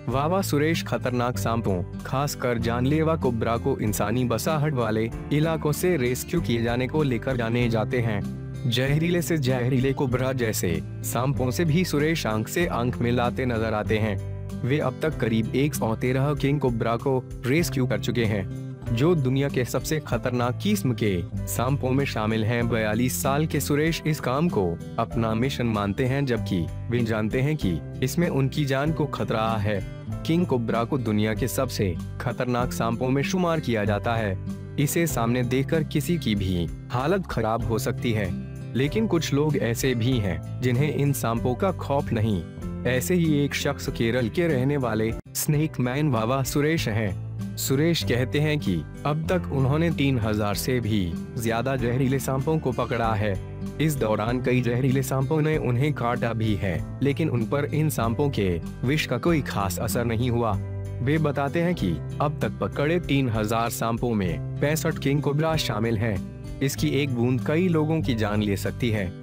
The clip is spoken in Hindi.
वावा सुरेश खतरनाक सांपों, खासकर जानलेवा कोबरा को इंसानी बसाहट वाले इलाकों से रेस्क्यू किए जाने को लेकर जाने जाते हैं। जहरीले से जहरीले कोबरा जैसे सांपों से भी सुरेश आंख से आंख मिलाते नजर आते हैं। वे अब तक करीब 113 किंग कोबरा को रेस्क्यू कर चुके हैं, जो दुनिया के सबसे खतरनाक किस्म के सांपों में शामिल हैं। 42 साल के सुरेश इस काम को अपना मिशन मानते हैं, जबकि वे जानते हैं कि इसमें उनकी जान को खतरा है। किंग कोबरा को दुनिया के सबसे खतरनाक सांपों में शुमार किया जाता है। इसे सामने देखकर किसी की भी हालत खराब हो सकती है, लेकिन कुछ लोग ऐसे भी हैं जिन्हें इन सांपों का खौफ नहीं। ऐसे ही एक शख्स केरल के रहने वाले स्नेक मैन वावा सुरेश हैं। सुरेश कहते हैं कि अब तक उन्होंने 3000 से भी ज्यादा जहरीले सांपों को पकड़ा है। इस दौरान कई जहरीले सांपों ने उन्हें काटा भी है, लेकिन उन पर इन सांपों के विष का कोई खास असर नहीं हुआ। वे बताते हैं कि अब तक पकड़े 3000 सांपों में 65 किंग कोबरा शामिल हैं। इसकी एक बूंद कई लोगों की जान ले सकती है।